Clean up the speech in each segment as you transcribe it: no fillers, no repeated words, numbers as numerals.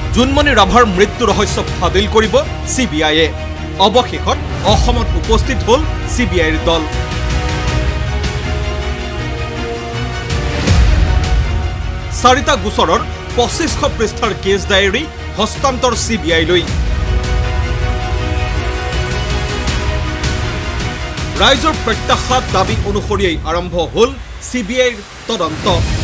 জুনমণি ৰাভাৰ মৃত্যু ৰহস্য ফাদিল কৰিব CBI-এ অৱশেষত অসমত উপস্থিত হ'ল CBI-ৰ দল চাৰিটা গোচৰৰ 2500 পৃষ্ঠাৰ কেছ ডায়েৰী হস্তান্তৰ CBI-লৈ ৰাইজৰ প্ৰত্যাশাত দাবী অনুসৰি আৰম্ভ হ'ল CBI-ৰ তদন্ত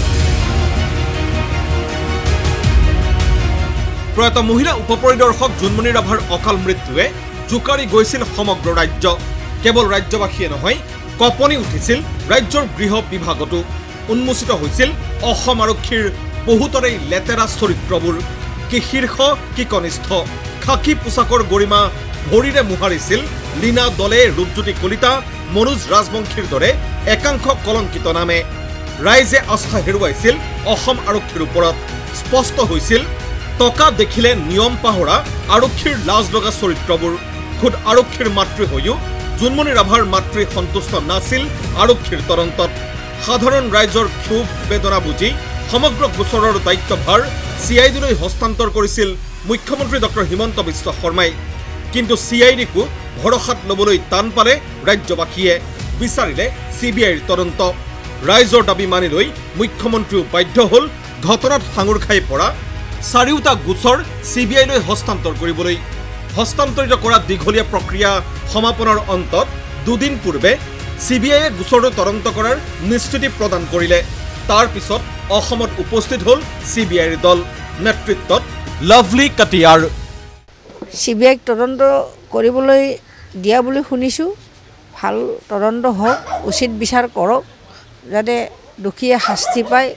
প্ৰয়াত মহিলা উপপৰিদৰ্শক জুনমণি ৰাভাৰ অকাল মৃত্যুৱে জোকাৰি গৈছিল সমগ্ৰ ৰাজ্য কেৱল ৰাজ্যবাসীয়ে নহয় কপনি উঠিছিল ৰাজ্যৰ গৃহ বিভাগতো উন্মোচিত হৈছিল অসম আৰক্ষীৰ বহুতৰে লেতেৰা চৰিত্ৰবোৰ কি শীৰ্ষ কি কনিষ্ঠ খাকি পোছাকৰ গৰিমা ভৰিৰে মুহাৰিছিল লীনা দলে ৰূপজ্যোতি কলিতা মনোজ ৰাজবংশীৰ দৰে একাংশ কলংকিত নামে ৰাইজে আস্থা হেৰুৱাইছিল অসম আৰক্ষীৰ ওপৰত স্পষ্ট হৈছিল টকা দেখিলে নিয়ম পাহৰা আৰক্ষীৰ লাজ লগা চৰিত্ৰবোৰ খুদ আৰক্ষীৰ মাতৃ হৈও জুনমণি ৰাভাৰ মাতৃ সন্তুষ্ট নাছিল আৰক্ষীৰ তদন্তত সাধাৰণ ৰাইজৰ ক্ষোভ বেদনা বুজি সমগ্ৰ গোচৰৰ দায়িত্বভাৰ CID-লৈ হস্তান্তৰ কৰিছিল মুখ্যমন্ত্ৰী ডক্টৰ হিমন্ত বিশ্ব শৰ্মাই কিন্তু CID-কো ভৰসাত ল'বলৈ টান পালে ৰাজ্যবাসীয়ে বিচাৰিলে CBI-ৰ তদন্ত ৰাইজৰ দাবী মানি লৈ মুখ্যমন্ত্ৰীও বাধ্য হ'ল ঘটনাত সাঙুৰ খাই পৰা চাৰিওটা গোচৰ CBI-লৈ হস্তান্তৰ কৰিবলৈ হস্তান্তৰিত কৰা দীঘলীয়া প্ৰক্ৰিয়া সমাপনৰ অন্তত দুদিন পূৰ্বে CBI-য়ে গোচৰটো তদন্ত কৰাৰ নিশ্চিতি প্ৰদান কৰিলে তাৰ পিছত অসমত উপস্থিত হ'ল CBI-ৰ দল নেতৃত্বত লাভলি কাটিয়াৰ CBI-ক তদন্ত কৰিবলৈ দিয়া বুলি শুনিছোঁ ভাল তদন্ত হওক উচিত বিচাৰ কৰক যাতে দোষীয়ে শাস্তি পায়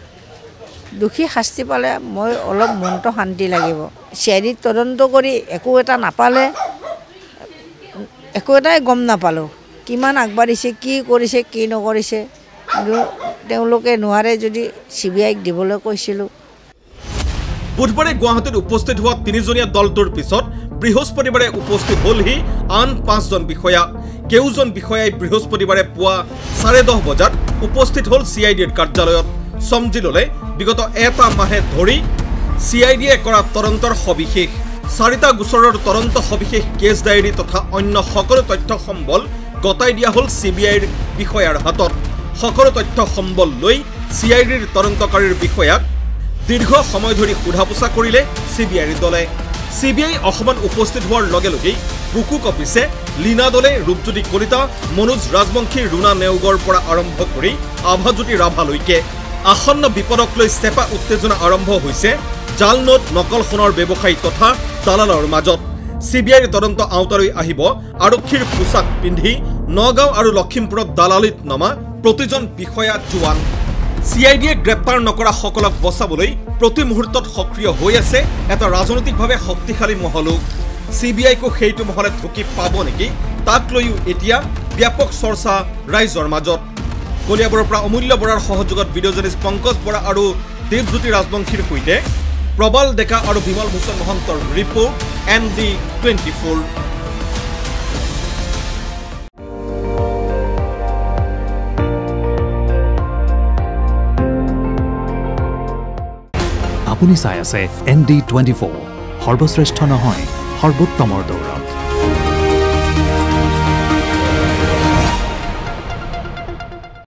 দুখী শাস্তি পালে মই অলপ মনটো শান্তি লাগিব CID তদন্ত কৰি একো এটা নাপালে একো এটাই গম নাপালোঁ কিমান আগবাঢ়িছে কি কৰিছে কি নকৰিছে তেওঁলোকে নোৱাৰে যদি CBI-ক দিবলৈ কৈছিলোঁ বুধবাৰে গুৱাহাটীত উপস্থিত হোৱা তিনিজনীয়া দলটোৰ পিছত বৃহস্পতিবাৰে উপস্থিত হ'লহি আন 5জন বিষয়া কেউজন বিষয়াই বৃহস্পতিবাৰে পুৱা 10:30 বজাত উপস্থিত হ'ল CID-ৰ কাৰ্যালয়ত সমজি ল'লে বিগত এটা মাহে ধৰি CID-য়ে কৰা তদন্তৰ সবিশেষ চাৰিটা গোচৰৰ তদন্ত সবিশেষ কেছ ডায়েৰী তথা অন্য সকলো তথ্য সম্বল গতাই দিয়া হ'ল CBI-ৰ বিষয়াৰ হাতত সকলো তথ্য সম্বল লৈ CID-ৰ তদন্তকাৰীৰ বিষয়াক দীৰ্ঘ সময় ধৰি সোধা-পোছা কৰিলে CBI-ৰ দলে CBI অসমত উপস্থিত হোৱাৰ লগে লগেই বুকু কপিছে লীনা দলে ৰূপজ্যোতি কলিতা মনোজ ৰাজবংশী ৰুণা নেওগৰ পৰা আৰম্ভ কৰি আভাজ্যোতি ৰাভালৈকে আসন্ন বিপদক লৈ চেপা উত্তেজনা আৰম্ভ হৈছে জাল নোট নকল সোণৰ ব্যৱসায়ী তথা দালালৰ মাজত CBI-ৰ তদন্ত আওতালৈ আহিব আৰক্ষীৰ পোছাক পিন্ধি নগাঁও আৰু লখিমপুৰত দালালিত নমা প্ৰতিজন বিষয়া জোৱান CID-য়ে গ্ৰেপ্তাৰ নকৰা সকলক বচাবলৈ প্ৰতি মুহূৰ্তত সক্ৰিয় হৈ আছে এটা ৰাজনৈতিকভাৱে শক্তিশালী মহলো CBI-কো সেইটো মহলে ঢুকি পাব নেকি তাক লৈও এতিয়া ব্যাপক চৰ্চা ৰাইজৰ মাজত কলিয়াবৰৰ পৰা অমূল্য বৰাৰ সহযোগত ভিডিঅ' জাৰ্নেলিষ্ট পংকজ বৰা আৰু দেৱজ্যোতি ৰাজবংশীৰ সৈতে প্ৰবল ডেকা আৰু বিমল ভূষণ মহন্তৰ ৰিপৰ্ট ND24 আপুনি চাই আছে ND24 সৰ্বশ্ৰেষ্ঠ নহয় সৰ্বোত্তমৰ দৌৰা